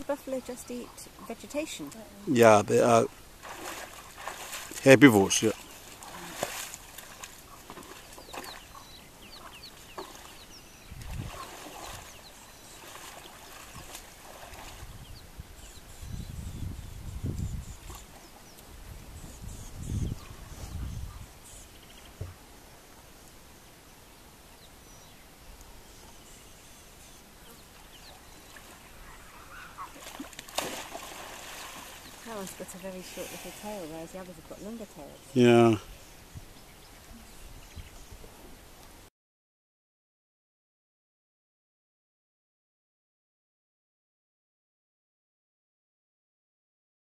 buffalo just eat vegetation? Yeah, they are herbivores, yeah. That one's got a very short little tail, whereas the others have got longer tails. Yeah.